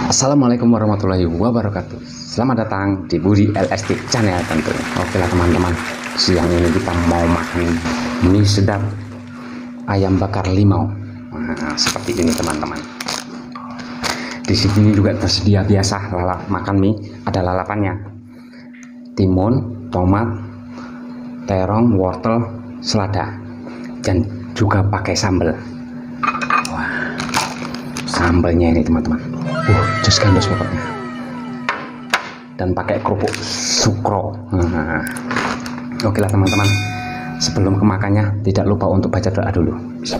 Assalamualaikum warahmatullahi wabarakatuh. Selamat datang di Budi LST Channel tentunya. Oke lah teman-teman, siang ini kita mau makan mie sedap ayam bakar limau. Nah, seperti ini teman-teman. Di sini juga tersedia biasa makan mie, ada lalapannya. Timun, tomat, terong, wortel, selada, dan juga pakai sambal. Wah, sambalnya ini teman-teman. Just gandos pokoknya. Dan pakai kerupuk sukro. Nah, oke lah teman-teman. Sebelum ke makannya, tidak lupa untuk baca doa dulu.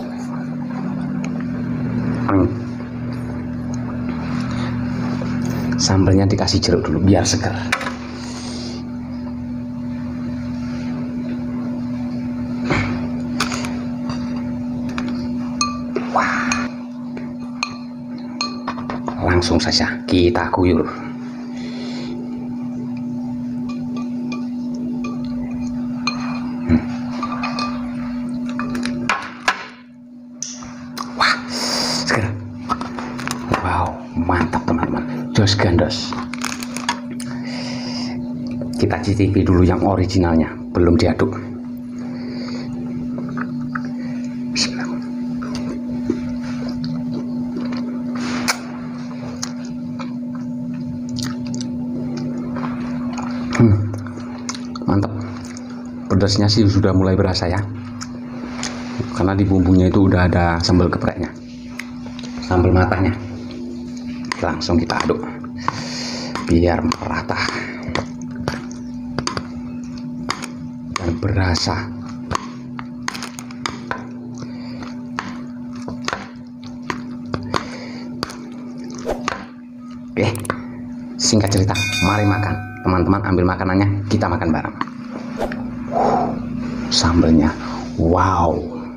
Sambalnya dikasih jeruk dulu biar segar. Langsung saja kita guyur. Wah, segar. Wow, mantap teman-teman. Jos gandos. Kita cicipi dulu yang originalnya, belum diaduk. Mantap, pedasnya sih sudah mulai berasa ya, karena di bumbunya itu udah ada sambal gepreknya, sambal matanya. Langsung kita aduk biar merata dan berasa. Oke, singkat cerita, mari makan. Teman-teman ambil makanannya, kita makan bareng. Sambalnya, wow.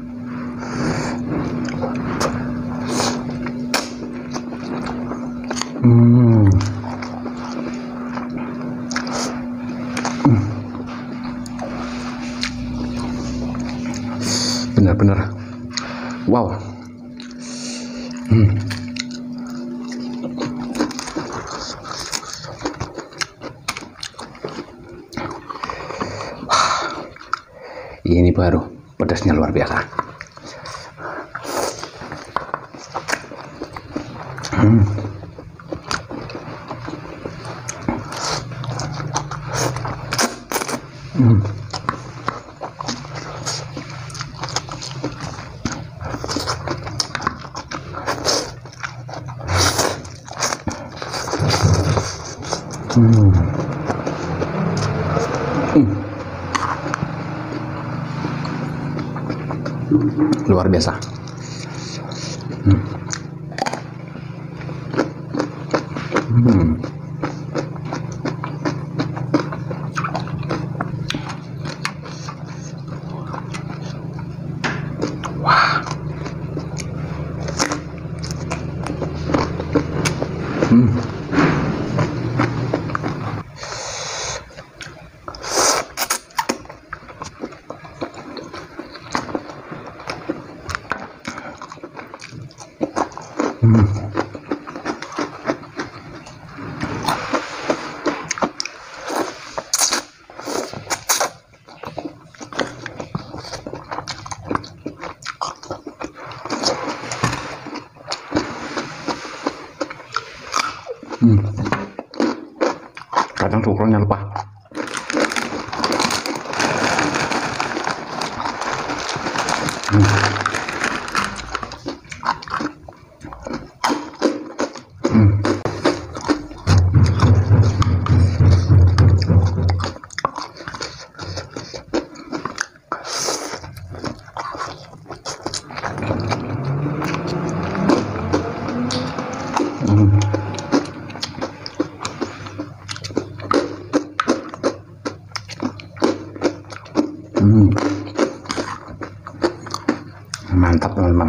Benar-benar, wow. Ini baru pedasnya luar biasa. Luar biasa. Wah. Kadang cukurnya lupa. Mantap teman-teman.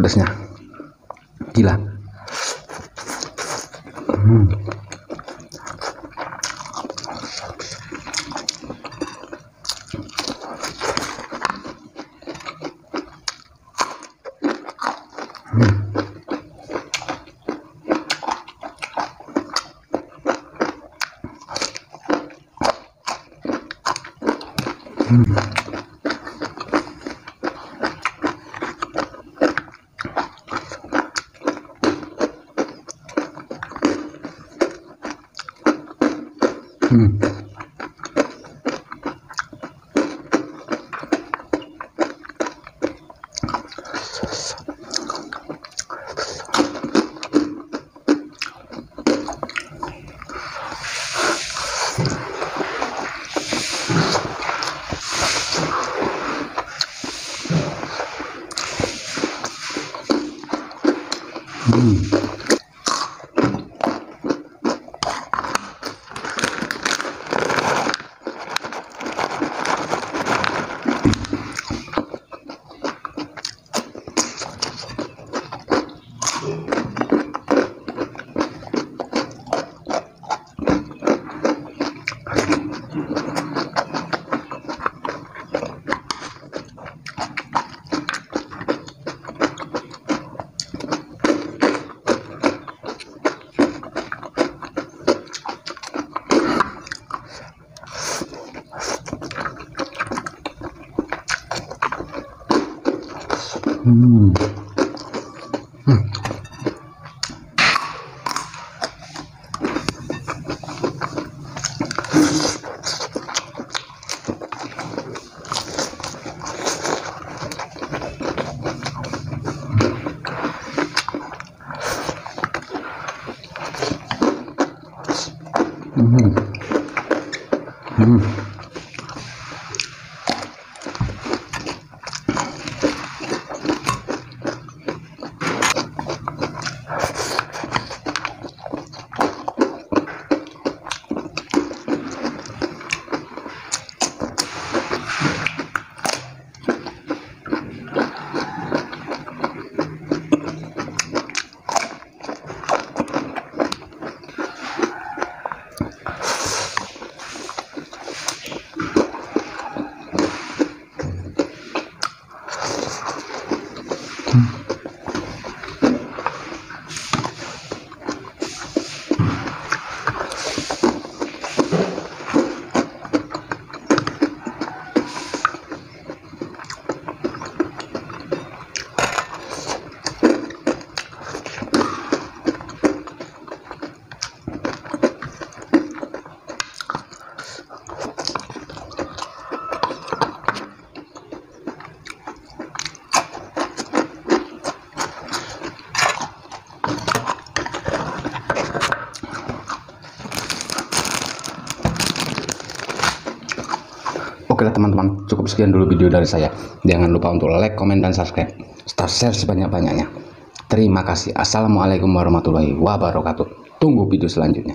pedasnya gila. Oke lah teman-teman, cukup sekian dulu video dari saya. Jangan lupa untuk like, komen, dan subscribe. Start share sebanyak-banyaknya. Terima kasih. Assalamualaikum warahmatullahi wabarakatuh. Tunggu video selanjutnya.